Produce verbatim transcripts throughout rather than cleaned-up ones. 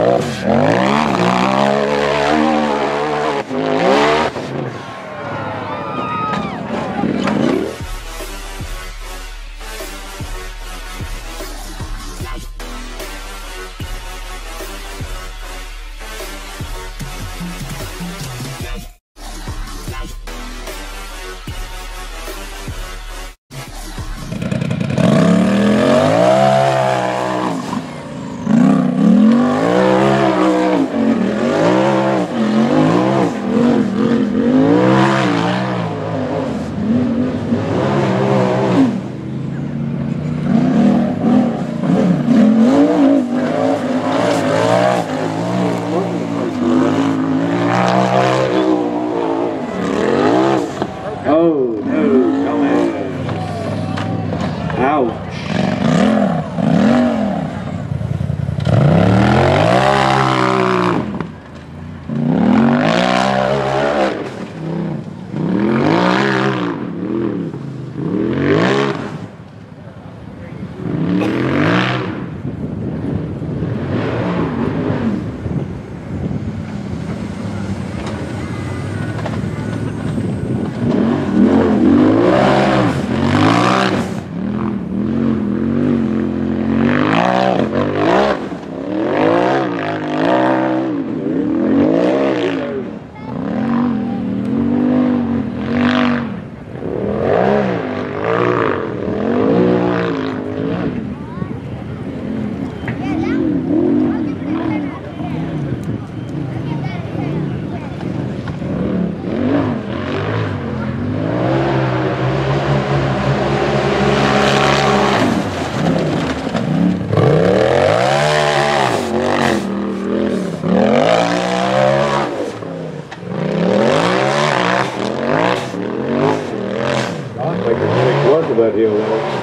That hill,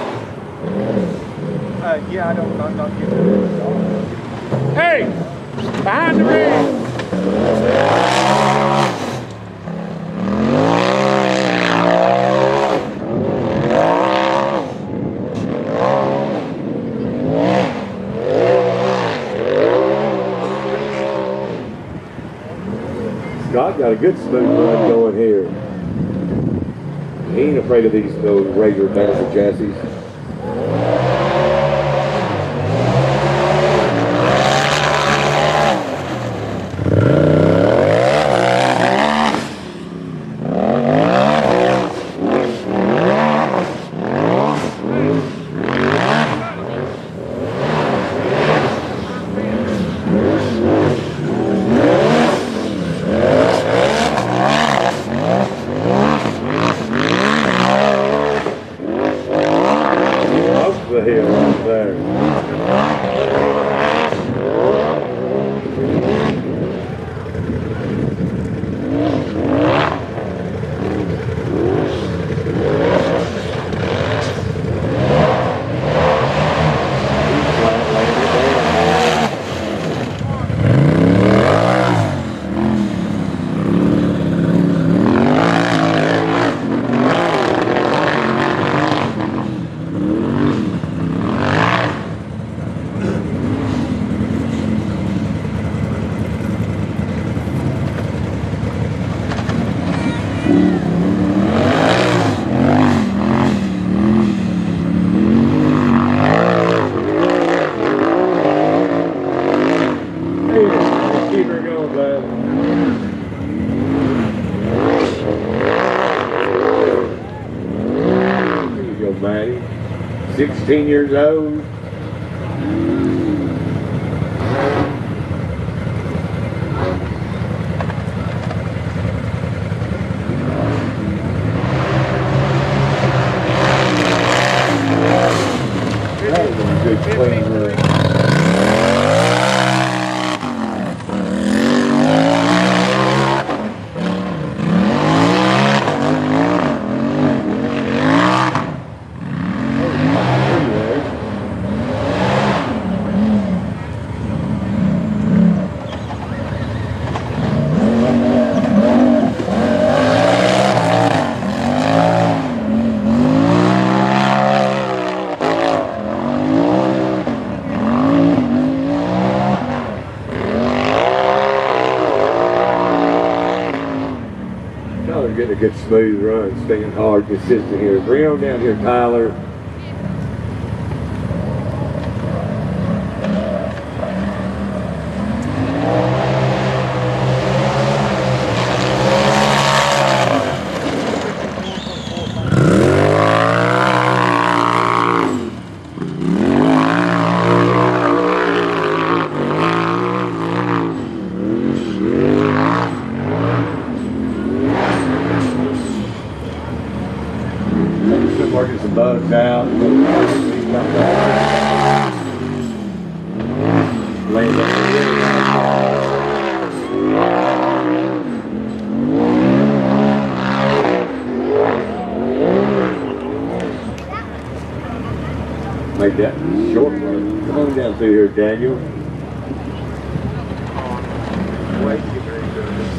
uh, yeah, I don't, I'm not getting it. Hey! Behind the ring! Scott got a good smooth run going here. He ain't afraid of these those regular Banner chassis. The hill right there. sixteen years old. That was a good clean run. getting a good smooth run, staying hard, consistent here. Bring on down here, Tyler. Working some bugs out. Laying up Make that short run. Come on down through here, Daniel. Wait to get ready to go to this.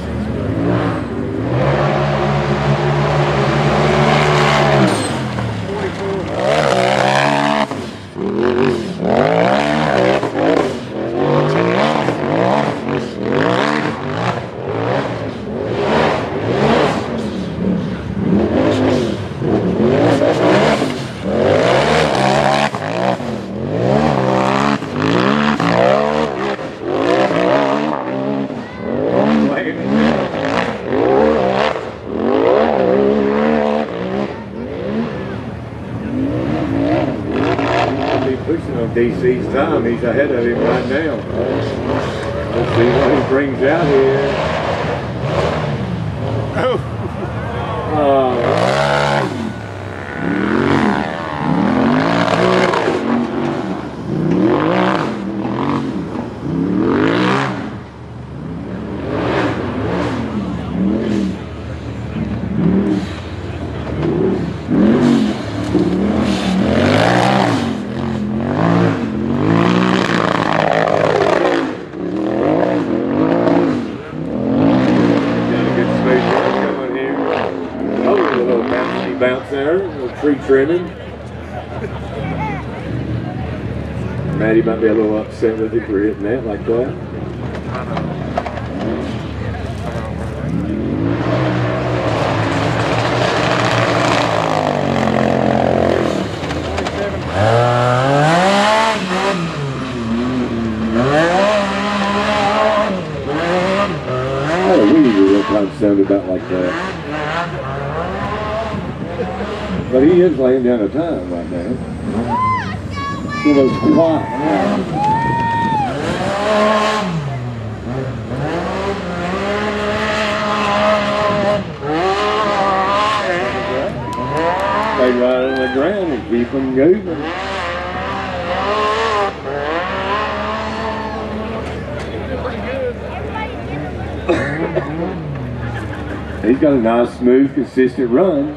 Pushing on D C's time, he's ahead of him right now. Let's see what he brings out here. Oh. Uh, bounce there, a little tree trimming. Maddie might be a little upset with you for hitting that like that. Oh, we need a real time sound about like that. But he is laying down a time right now. One of those quiet. Stay right on the ground and keep them moving. He's got a nice, smooth, consistent run.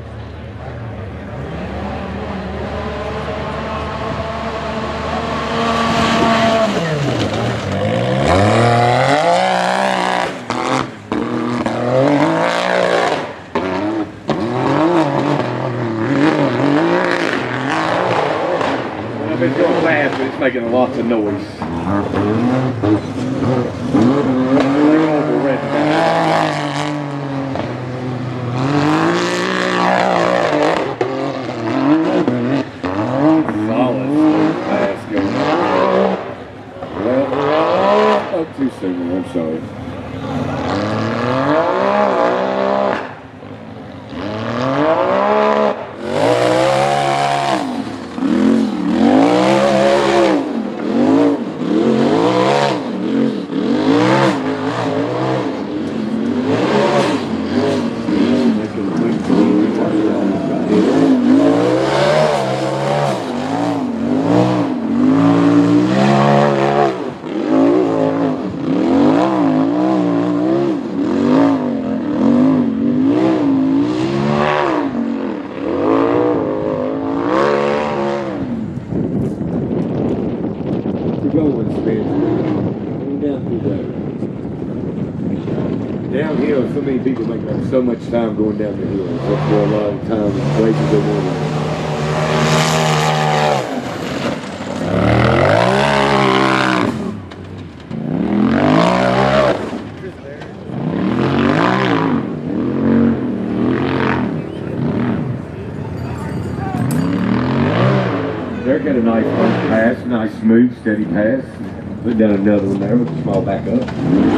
It's going fast, but it's making lots of noise. Solid fast going on. Well, oh, too soon, I'm sorry. Going, Spencer. Down through there. Downhill, so many people make up so much time going down the hill. That's for a lot of time and places they want to. smooth, steady pass. Put down another one there with a small backup.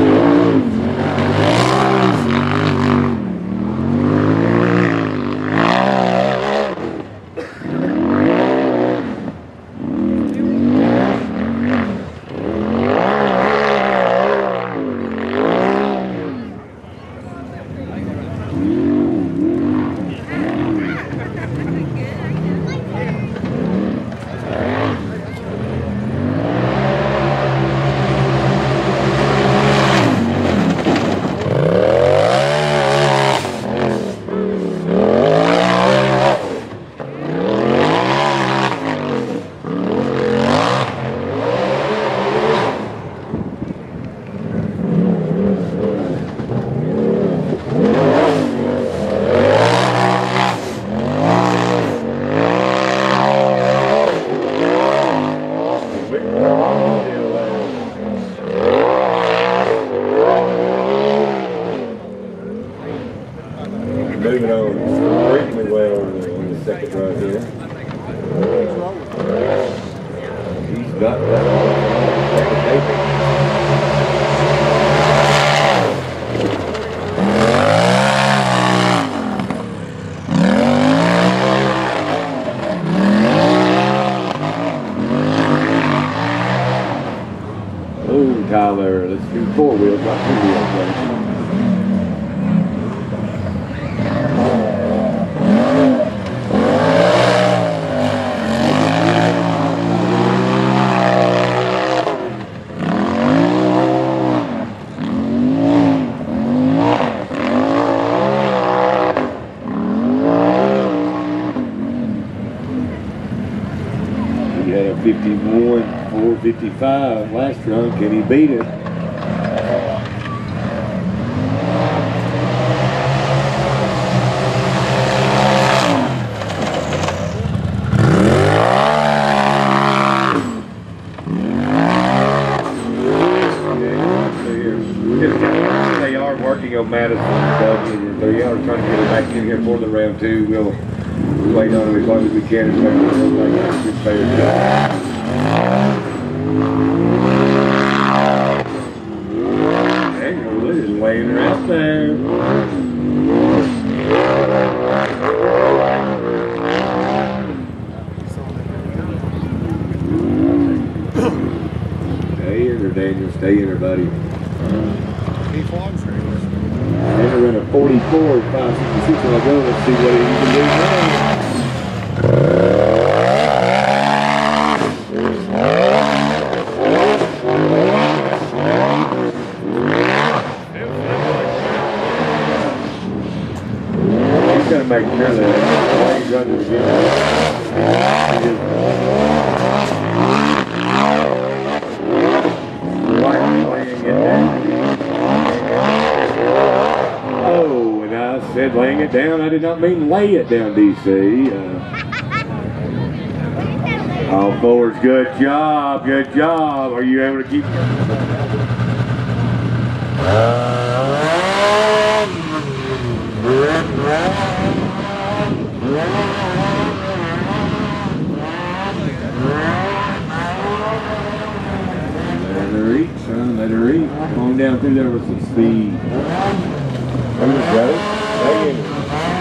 Moving on extremely well on the, on the second run here. He's got that on second paper. Oh, Tyler, let's do four wheels, not two wheels, buddy. He had a fifty-one, four fifty-five last run. Can he beat it? They are working on Madison. They are trying to get it back in here for the round two. We'll wait on it as long as we can and make sure everybody gets a good fair job. Daniel, they're just laying her out there. Stay in her, Daniel. Stay in her, buddy. He flogs her. They're in a forty-four, five sixty-six when I go. Let's see what he can do now. He's got to make sure that he's running again. Oh, and I said laying it down. I did not mean lay it down, D C. Uh, all fours, good job, good job. Are you able to keep? Let her eat, son. Let her eat. Come on down through there with some speed. There we go. Stay in it.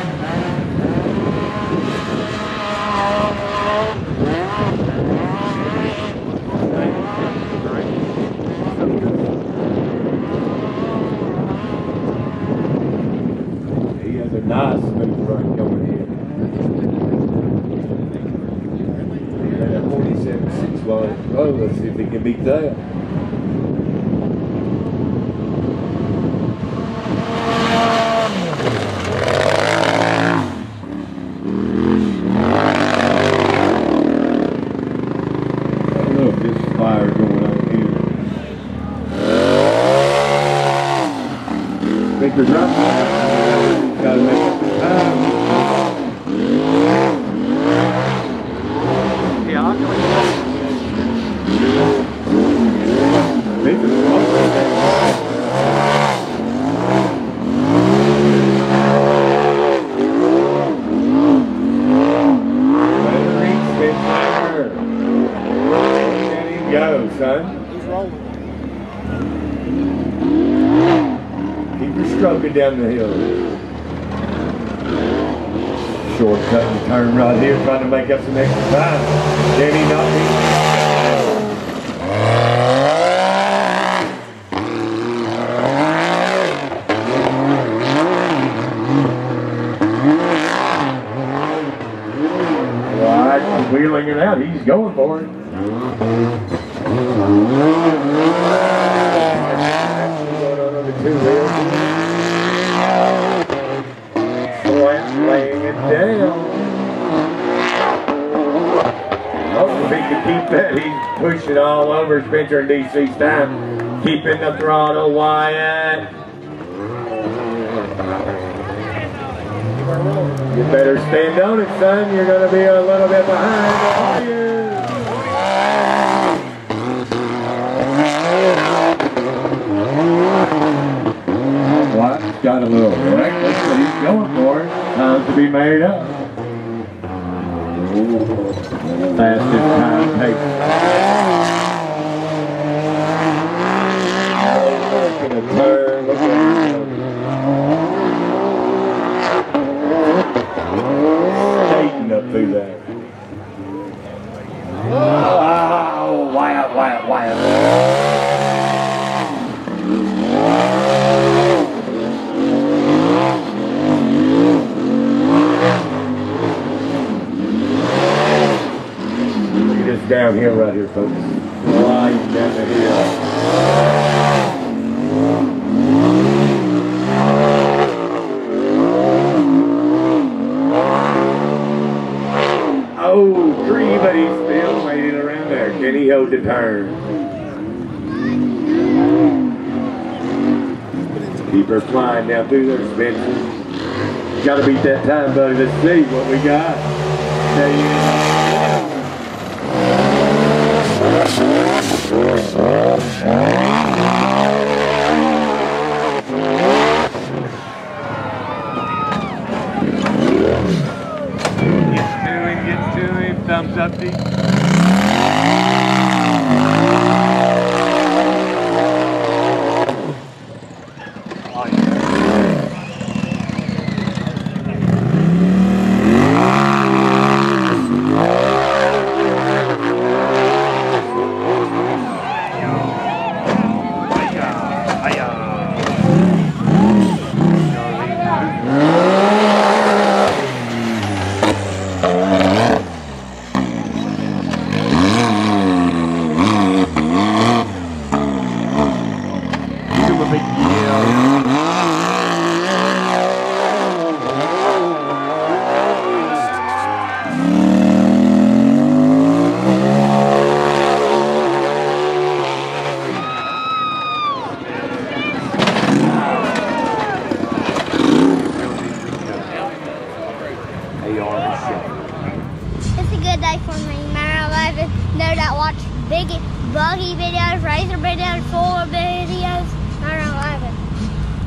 He has a nice smooth run going in. And a forty-seven six one. Oh, let's see if he can beat that. Fire going on here. Speakers up. Gotta make up the time. Yeah, I'll go ahead. Speakers up. Better reach, Spitfire. stroking down the hill. Shortcut and turn right here, trying to make up some extra time. Can he not be? Right, wheeling it out. He's going for it. Two wheels. Laying it down. Oh, if he can keep that, he's pushing all over Spencer and D C's time. Keeping the throttle, Wyatt. You better stand on it, son. You're going to be a little bit behind. Are you? Wyatt's got a little reckless, but he's going for it. Time to be made up. Fastest time taken. Looking to turn, looking skating up through that. Oh, Wyatt, Wyatt, Wyatt. Downhill right here, folks. Right down the hill. Oh, three, but he still made it around there. Can he hold the turn? Keep her flying down through there, Spencer. Gotta beat that time, buddy. Let's see what we got. There you go. Thumbs up, D. It's a good day for me, man. I love it. Know that watch big buggy videos, razor videos, full videos.